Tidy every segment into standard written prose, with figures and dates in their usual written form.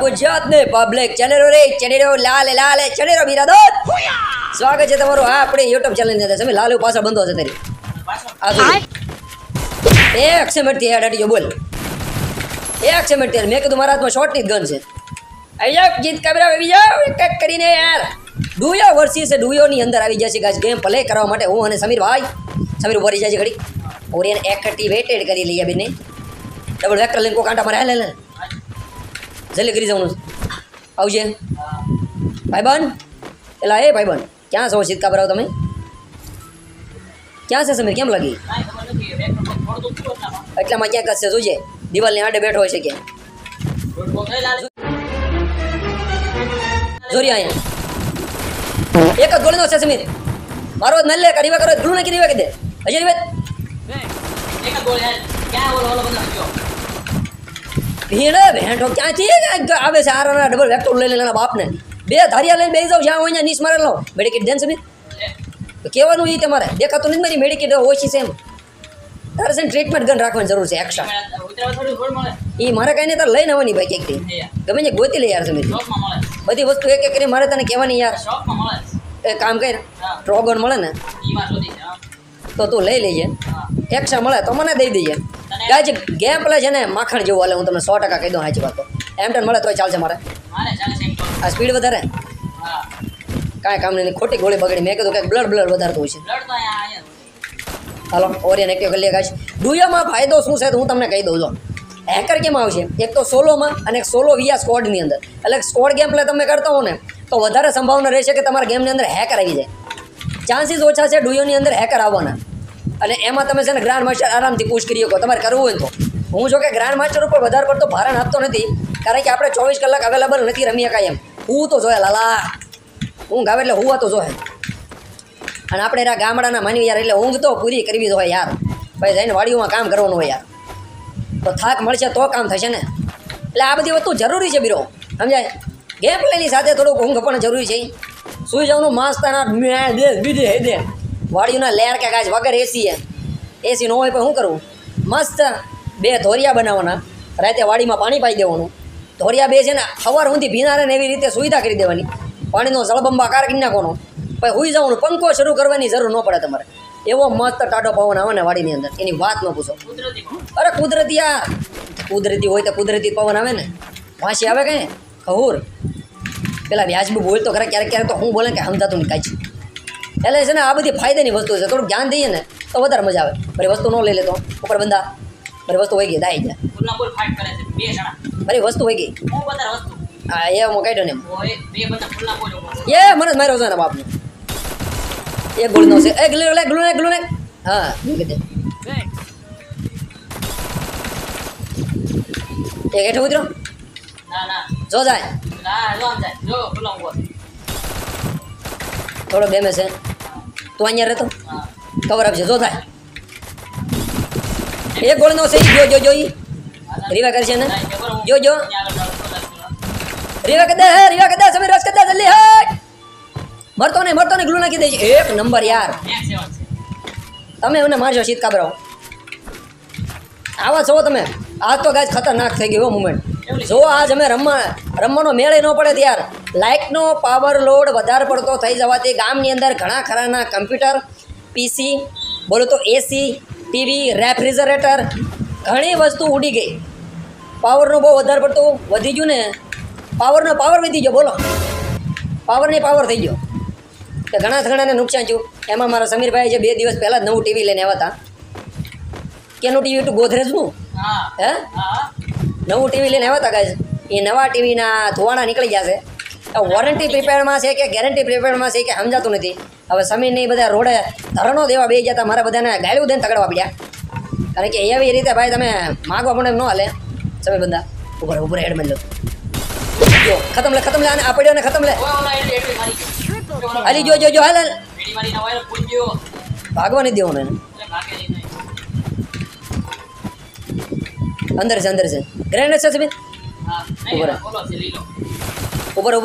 ગુજરાતને પબ્લિક ચેનલો રે ચેનલો લાલ લાલ ચેનલો બિરાદો સ્વાગત છે તમારું આ આપણે YouTube ચેનલ ની અંદર તમે લાલુ પાછળ બંધો છે તારી એક સેમેન્ટ થી હેડ હટી બોલ એક સેમેન્ટ મેં કીધું મારા હાથમાં શોર્ટ ની ગન છે અહીંયા જીત કેમેરા આવી જાવ એક કરીને યાર ડુયો વર્સિસ ડુયો ની અંદર આવી જશે ગાઈસ ગેમ પ્લે કરવા માટે હું અને સમીર ઉભરી જાય છે ઘડી ઓરિયન એક્ટિવેટેડ કરી લઈએ બેને ડબલ વેક્ટર લઈને કો કાંટા મારે લે જલ્દી કરી જવાનું આવજે ભાઈબંધ એલા એ ભાઈબંધ ક્યાં છો સીધકા બરાવો તમે ક્યાં છે સમીર કેમ લાગી એટલામાં ક્યાં કશે જોજે દિવાલની આડે બેઠો હોય છે ક્યાં જોરી અહીંયા એક જ ગોળીનો છે સમીર મારો જ નલ્લે રીવા કરો ગ્લુ નાખી રીવા કે દે હજી રીવા એક જ ગોળી ક્યાં ઓલો બંદો ગયો ભીડ ભેંટો ક્યાંથી આવે છે આરાના ડબલ વેક્ટર લઈ લેના બાપને બે ધારિયા લઈને બેસી જાવ જ્યાં હોય ત્યાં નીસ મારે લો મેડિકેટ દેન સમીર કહેવાનું એ તમારે દેખાતું નથી મારી મેડિકેટ ઓછી છે એમ તારે છે ટ્રીટમેન્ટ ગન રાખવાની જરૂર છે એક્સ્ટ્રા એ મારે કાંઈ નહીં તારે લઈને આવવાની ભાઈ ક્યાંકથી ગમે તે ગોતી લે યાર સમીર બધી વસ્તુ એક એક કરી મારે તને કહેવાની યાર એ કામ કર ટ્રોગન મળે ને તો તું લઈ લેજે એક્સ્ટ્રા મળે તો મને દઈ દેજે ગાય છે ગેમ પ્લે છે ને માખણ જેવું હાલે હું તમને 100% કહી દઉં સાચી વાત તો M10 મળે તોય ચાલશે મારે આ સ્પીડ વધારે કાંઈ કામ નહીં ખોટી ગોળી બગડી મેં કીધું કે બ્લડ વધારતું હોય છે હાલો ઓરિયન એક્ટિવ કરી લે ગાઈસ ડુયોમાં ફાયદો શું છે તો હું તમને કહી દઉં છું હેકર કેમ આવશે એક તો સોલોમાં અને એક સોલો વિયા સ્કોડની અંદર એટલે સ્કોડ ગેમ પ્લે તમે કરતા હો ને તો વધારે સંભાવના રહેશે કે તમારા ગેમની અંદર હેકર આવી જાય ચાન્સીસ ઓછા છે ડુયોની અંદર હેકર આવવાના અને એમાં તમે છે ને ગ્રાન્ડ માસ્ટર આરામથી પુશ કરી શકો તમારે કરવું હોય તો હું જો કે ગ્રાન્ડ માસ્ટર ઉપર વધારે પડતો ભારણ આપતો નથી કારણ કે આપણે 24 કલાક અવેલેબલ નથી રમી શકાય એમ હું તો જોયા લાલા ઊંઘ આવે એટલે હુવા તો જોહે અને આપણે એના ગામડાના માનવી યાર એટલે ઊંઘ તો પૂરી કરવી જ હોય યાર ભાઈ જઈને વાડીઓમાં કામ કરવાનું હોય યાર તો થાક મળશે તો કામ થશે ને એટલે આ બધી વસ્તુ જરૂરી છે બીરો સમજાય ગેમ પ્લેની સાથે થોડુંક ઊંઘ પણ જરૂરી છે સુઈ જવાનું માસ્તાના બીજે હે દે વાડીઓના લેર કે ગાય વગર એસી ન હોય પણ શું કરવું મસ્ત બે ધોરિયા બનાવવાના રાતે વાડીમાં પાણી પાઈ દેવાનું ધોરિયા બે છે ને સવાર સુધી ભીના રહે ને એવી રીતે સુવિધા કરી દેવાની પાણીનો જળબંબાકાર કરી નાખવાનો પછી હુઈ જવાનું પંખો શરૂ કરવાની જરૂર ન પડે તમારે એવો મસ્ત ટાઢો પવન આવે ને વાડીની અંદર એની વાત ન પૂછો અરે કુદરતી યાર કુદરતી હોય તો કુદરતી પવન આવે ને વાંસી આવે કઈ ખહુર પેલા વ્યાજબી બોલ તો ખરા ક્યારેક તો હું બોલે કે સમજાતું નહીં કાંઈ એટલે છે ને આ બધી ફાયદાની વસ્તુ છે થોડુંક ધ્યાન દઈએ ને તો વધારે મજા આવે મારી વસ્તુ ન લઈ લેતો ઉપર બંદા મારી વસ્તુ હોય ગઈ દાઈ જાય મારી વસ્તુ હોય ગઈ હા એ હું કાઢ્યો ને એ મને જ માર્યો છે ને બાપને એક ગોળીનો છે એ ગ્લુ ને હા કીધે એક હેઠો ઉતરો જો જાય થોડો બેમે છે તું અહીંયા રહેતો કવર આપશે જો થાય એક ગોળનો છે જો રીવા કરે છે ને જો રીવા કે દે સમીર રસ કે દે જલ્દી હટ મરતો નહીં ગ્લુ નાખી દે છે એક નંબર યાર તમે એને મારજો શીત કાબરાઓ આવા છો તમે આજ તો ગાય ખતરનાક થઈ ગયો મુમેન્ટ જો આજ અમે રમવાનો મેળે ન પડે ત્યાર લાઇટનો પાવર લોડ વધારે પડતો થઈ જવાથી ગામની અંદર ઘણા ખરાના કમ્પ્યુટર પીસી બોલો તો એસી ટીવી રેફ્રિજરેટર ઘણી વસ્તુ ઉડી ગઈ પાવરનો બહુ વધારે પડતો વધી ગયું ને પાવર વધી ગયો બોલો પાવર થઈ ગયો કે ઘણાને નુકસાન થયું એમાં મારા સમીરભાઈ જે 2 દિવસ પહેલાં જ નવું ટીવી લઈને આવ્યા હતા કેનું ટીવી હતું ગોદરેજનું હે નવું ટીવી લઈને આવ્યા હતા ગાય એ નવા ટીવીના ધોવાણા નીકળી ગયા છે વોરંટી પ્રિપેર્ડમાં છે કે ગેરંટી પ્રિપેર્ડમાં છે કે સમજાતું નથી હવે સમીરને બધા રોડે ધરણો દેવા બે ગયા હતા મારા બધાને ગાળ્યું દઈને તગડવા પડ્યા કારણ કે એવી રીતે ભાઈ તમે માગવા પણ એમ ન હાલે સમીર બંદા ઉપર હેડ બનજો જો ખતમ લે આને આ પડ્યો ને ખતમ લે અલી જો હાલ ભાગવા નહીં દેવાનું એને અંદર છે ગ્રેનેડ છે સમીર ઉપર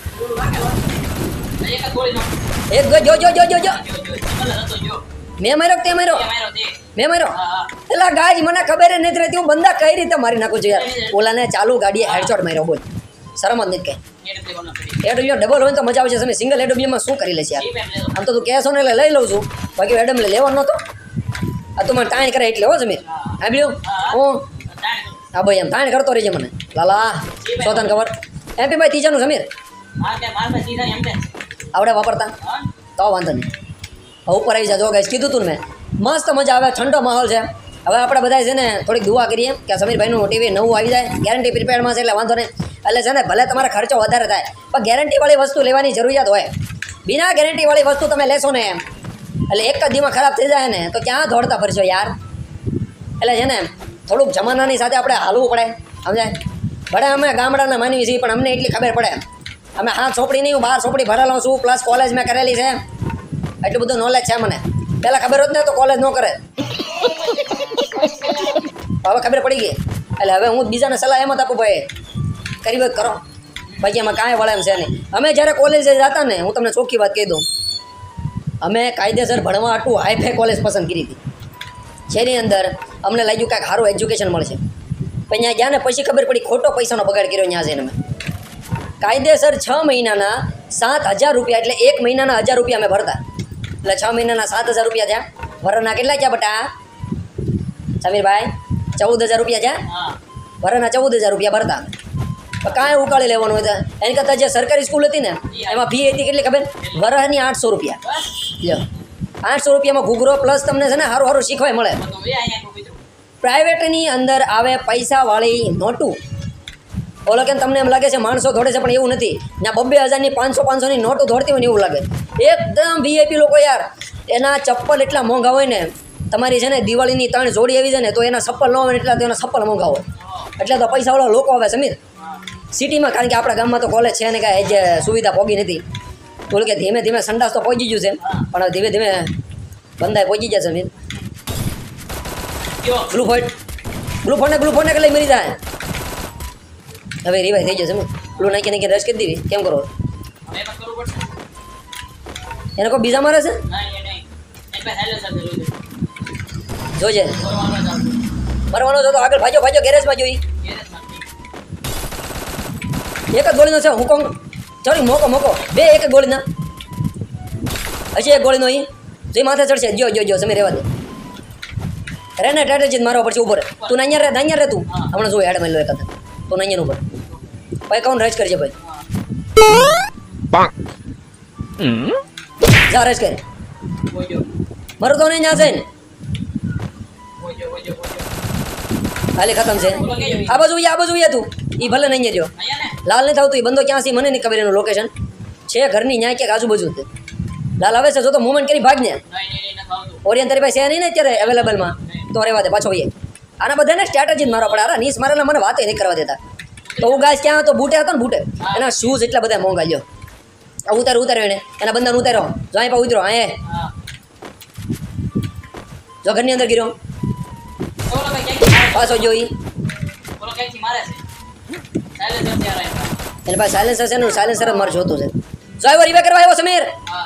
એક જો મેં માર્યો એટલે ગાય મને ખબર નથી રહેતી હું બંદા કઈ રીતે મારી નાખું છું યાર ઓલાને ચાલુ ગાડીએ હેડશોટ માર્યો બોલ શરમ જ નથી કઈ એડબ્લ્યુ ડબલ હોય તો મજા આવશે તમે સિંગલ એડબ્લ્યુમાં શું કરી લેશે યાર આમ તો તું કહેશો ને એટલે લઈ લઉં છું બાકી એડમ લેવાનો નતો આ તું મને તાણ કરે એટલે હો સમીર સાંભળ્યું હું હા ભાઈ એમ તાણ કરતો રહેજે મને લાલા શોધન ખબર એમપી ભાઈ ત્રીજાનું સમીર આવડે વાપરતા તો વાંધો નહીં હવે ઉપર આવી જા જો ગાઈસ કીધું તું ને મેં મસ્ત મજા આવે ઠંડો માહોલ છે હવે આપણે બધા છે ને થોડીક દુઆ કરીએ કે સમીરભાઈનું ટીવી નવું આવી જાય ગેરંટી પ્રીપેડમાં છે એટલે વાંધો નહીં એટલે છે ને ભલે તમારે ખર્ચો વધારે થાય પણ ગેરંટીવાળી વસ્તુ લેવાની જરૂરિયાત હોય બિના ગેરંટીવાળી વસ્તુ તમે લેશો ને એમ એટલે એક જ દીમાં ખરાબ થઈ જાય ને તો ક્યાં દોડતા ફરશો યાર એટલે છે ને થોડુંક જમાનાની સાથે આપણે હાલવું પડે સમજાય ભલે અમે ગામડાના માનવી છીએ પણ અમને એટલી ખબર પડે અમે હા ચોપડી નહીં હું 12 ચોપડી ભરેલો છું પ્લસ કોલેજ મેં કરેલી છે એટલું બધું નોલેજ છે મને પહેલાં ખબર હોત ને તો કોલેજ ન કરે હવે ખબર પડી ગઈ એટલે હવે હું બીજાને સલાહ એમ જ આપું ભાઈ કરી વાત કરો બાકી એમાં કાંઈ વળે એમ છે નહીં અમે જ્યારે કોલેજે જતા ને હું તમને ચોખ્ખી વાત કહી દઉં અમે કાયદેસર ભણવા આટલું હાઈફાઈ કોલેજ પસંદ કરી હતી જેની અંદર અમને લાગ્યું કાંઈક સારું એજ્યુકેશન મળશે પણ ત્યાં ગયા ને પછી ખબર પડી ખોટો પૈસાનો બગાડ કર્યો ત્યાં જઈને અમે કાયદેસર 6 મહિનાના 7,000 રૂપિયા એટલે 1 મહિનાના 1,000 રૂપિયા અમે ભરતા એટલે 6 મહિનાના 7,000 રૂપિયા થયા વરના કેટલા થયા બટા સમીરભાઈ 14,000 રૂપિયા થયા વરના 14,000 રૂપિયા ભરતા તો કાંઈ ઉકાળી લેવાનું હતા એની કરતાં જે સરકારી સ્કૂલ હતી ને એમાં ફી હતી કેટલી ખબર વરસની 800 રૂપિયા લ્યો 800 રૂપિયામાં ઘૂઘરો પ્લસ તમને છે ને સારું સારું શીખવાય મળે પ્રાઇવેટની અંદર આવે પૈસાવાળી નોટું ઓલો કેમ તમને એમ લાગે છે માણસો દોડે છે પણ એવું નથી ત્યાં 2,000ની 500-500ની નોટો દોડતી હોય ને એવું લાગે એકદમ વીઆઈપી લોકો યાર એના ચપ્પલ એટલા મોંઘા હોય ને તમારી છે ને દિવાળીની 3 જોડી આવી જાય ને તો એના ચપ્પલ ન હોય ને એટલા તો એના ચપ્પલ મોંઘા હોય એટલે તો પૈસાવાળા લોકો આવે સમીર સિટીમાં કારણ કે આપણા ગામમાં તો કોલેજ છે ને કાંઈ જે સુવિધા પહોંચી નથી બોલ કે ધીમે ધીમે સંડાસ તો પહોંચી ગયું છે પણ હવે ધીમે ધીમે બંધાય પહોંચી જાય સમીર ગ્લુફોન ને લઈ મરી જાય હવે રિવાઈ થઈ જશે પેલું નાખી રશ કરી દેવી કેમ કરો એને કોઈ બીજા મારે છે જોજે મરવાનો છો તો આગળ ભાજો ગેરેજમાં જોઈ એક જ ગોળીનો છે હુકમ ચોરી મોકો બે એક જ ગોળીના હજી એક ગોળીનો અહીં જે માથે ચડશે જો સમી રહેવા દે રે ને ટાટેજી મારવા પડશે ઉપર તું અહીંયા રે તું હમણાં જો હેડ મેલો એકાદ તું અહીંયા ઉપર ભાઈ કોણ રેજ કરજે ભાઈ જા રેજ કર મરો તો નહીં જશે ને હાલે ખતમ છે આ બાજુ તું એ ભલે નહીં રહ્યો લાલ નહીં થતું એ બંદો ક્યાં છે મને નહીં ખબર એનું લોકેશન છે ઘરની ન્યાય ક્યાંક આજુબાજુ છે લાલ આવે છે જો તો મુવમેન્ટ કરી ભાગ ને ઓરિયન તારી પાસે છે નહીં ને અત્યારે અવેલેબલમાં તો રહેવા દે પાછો ભાઈ આના બધાને સ્ટ્રેટેજી મારવા પડે અરે નીસ મારેલા મને વાતે નહીં કરવા દેતા તો હું ગાય ક્યાં હતો બૂટે હતો ને બૂટે એના શૂઝ એટલા બધા મોંઘા લ્યો ઉતાર્યો એને એના બંદાને ઉતાર્યો જો અહીં પા ઉતર્યો અહીં જો ઘરની અંદર ગીરો પાછો જોઈ એને પાસે સાયલેન્સર છે ને સાયલેન્સર મારે જોતું છે જો આવ્યો રીવે કરવા આવ્યો સમીર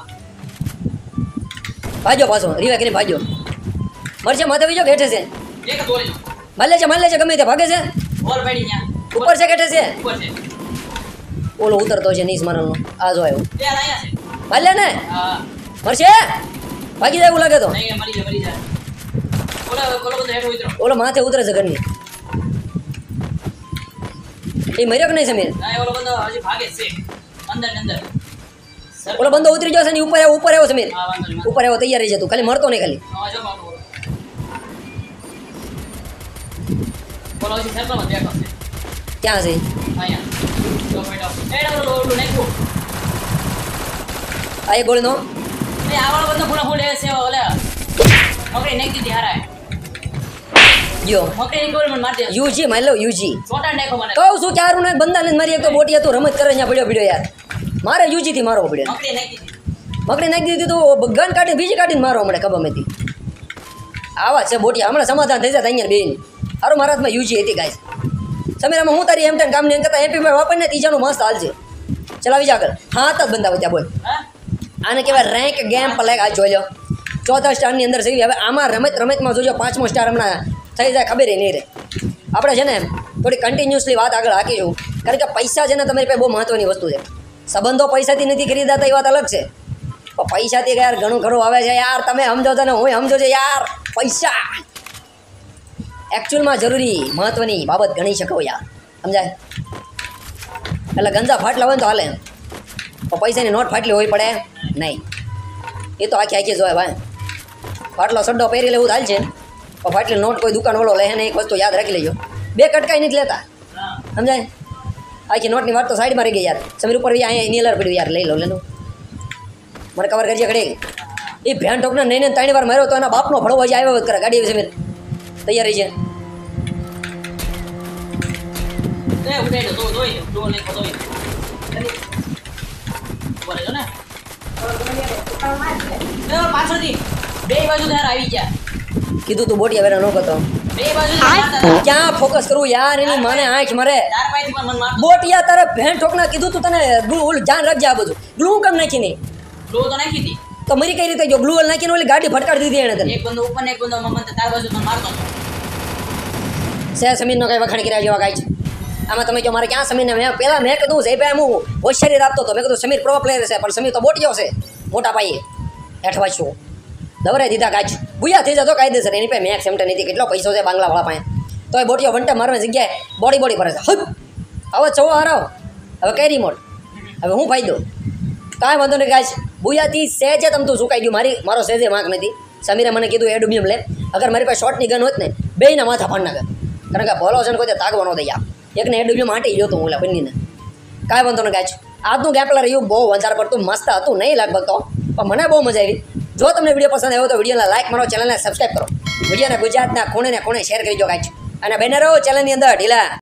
ભાજો પાછો રીવે કરીને ભાજો મરશે માથે બીજો બેઠે છે મારી લેજે ગમે તે ભાગે છે ઉપર છે કેઠે છે ઓલો ઉતરતો છે નીસ મારવાનો આ જો આવ્યો મારી લે ને મરશે ભાગી જાય એવું લાગે તો ઓલો માથે ઉતરે છે ઘરની એ મર્યો કે નહીં સમીર ઓલો બંદો ઉતરી જશે ને ઉપર આવ્યો સમીર ઉપર આવ્યો તૈયાર રહી જતું ખાલી મરતો નહીં ખાલી ક્યાં છે આ એક ગોળીનો યુજી મારી લો યુજી કહું છું ક્યારું ને બંદાને મારી તો બોટી હતું રમત કરે ત્યાં પડ્યો યાર મારે યુજી થી મારવો પડ્યો મકડી નાખી દીધી તો ગન કાઢીને બીજી કાઢીને મારવા મળે ખબર નથી આવા છે બોટી હમણાં સમાધાન થઈ જાય અહીંયા બેન સારું મારા હાથમાં યુજી હતી ગાય સમીરામાં હું તારી એમ ટેન કામ નહીં કરતા એમપી વાપરીને ત્રીજાનું મસ્ત હાલ છે ચલાવી જા આગળ હા જ બંધાવે ત્યાં બોલ આને કહેવાય રેન્ક ગેમ પ્લે આ જોઈ લો 4થા સ્ટારની અંદર થઈ હવે આમાં રમતમાં જોજો 5મો સ્ટાર હમણાં થઈ જાય ખબર નહીં રહે આપણે છે ને થોડી કન્ટિન્યુઅસલી વાત આગળ હાકીશું, કારણ કે પૈસા છે ને તમારી પાસે બહુ મહત્વની વસ્તુ છે. સંબંધો પૈસાથી નથી ખરીદાતા, એ વાત અલગ છે, પણ પૈસાથી યાર ઘણું ખરું આવે છે યાર. તમે સમજો છો ને હું સમજો છો યાર. પૈસા એકચ્યુઅલમાં જરૂરી મહત્વની બાબત ગણી શકો યાર, સમજાય? એટલે ગંજા ફાટલા હોય ને તો હાલે, પણ પૈસાની નોટ ફાટલી હોવી પડે નહીં. એ તો આખી જોય ભાઈ. ફાટલો સડ્ડો પહેરી લેવું હાલ છે, પણ ફાટલી નોટ કોઈ દુકાન વાળો લે ને, એક વસ્તુ યાદ રાખી લેજો, 2 કટકાઈ નથી લેતા, સમજાય? આખી નોટની વાત તો સાઈડમાં રહી ગઈ યાર. સમીર ઉપર અહીંયા નીલર પડ્યું યાર, લઈ લો લેનું, મને કવર કરજે ઘડી. એ ભેન ઠોકને નહીં 3 વાર માર્યો તો એના બાપનો ભળવો હજી આવ્યો કરે. ગાડી આવી સમીર તૈયાર રહી છે. કીધું તું બોટિયા વેરા નો કરતો. ક્યાં ફોકસ કરવું યાર, એની માને આંખ મારે. બોટિયા તારે ભેણ ઠોકના કીધું તું તને ગ્લુ ધ્યાન રાખજે. આ બધું ગ્લુ કેમ નાખી નહીં? ગ્લુ તો નાખી હતી તો મરી કઈ રીતે જો ગ્લુ નાખીને ઓલી ગાડી ફટકાડી દીધી એને તને. એક બંદો ઉપર ને એક બંદો મને તાર બાજુ મને મારતો સે સમીરનો કઈ વખાણ કર્યા જેવા કાંઈ છે આમાં? તમે જો મારે ક્યાં સમીરને મેં પહેલાં મેં કીધું છે ભાઈ હું હોશિયારી રાખતો હતો. મેં કીધું સમીર પ્રો પ્લેયર છે, પણ સમીર તો બોટિયો છે, મોટા પાયે હેઠવાચ્યો દવરાઈ દીધા કાચ. બુયા થઈ જતો કાયદેસર. એની પાસે મેક્સ એમટે નથી, કેટલો પૈસો છે બાંગ્લાવાળા પાસે, તો એ બોટિયો વંટે મારવાની જગ્યાએ બોડી ભરે છે. હવે ચો હારાવ, હવે કઈ રિમોટ, હવે હું ફાયદો? કાંઈ વાંધો નહીં ગાય. બુયાથી સહેજે તમ તું સુકાઈ ગયું. મારો સહેજે વાંક નથી. સમીરે મને કીધું એડુમિયમ લે. અગર મારી પાસે શોર્ટની ગન હોત ને, બેયના માથા ફાડ નાખે, કારણ કે ભલો છે ને કોઈ તાગવાનો દઈ આપ. એકને એડુમિયમ હાટી ગયો તો હું લે બંનેને. કાંઈ વાંધો નહીં ગાય. આજનું ગેપલા રહ્યું બહુ વધારે પડતું મસ્ત હતું, નહીં લગભગ તો, પણ મને બહુ મજા આવી. જો તમને વિડીયો પસંદ આવ્યો તો વિડીયોને લાઈક મારો, ચેનલને સબસ્ક્રાઈબ કરો, વિડીયોને ગુજરાતના ખૂણે ને ખૂણે શેર કરી દો ગાય. અને બેનરો ચેનલની અંદર ઢીલા.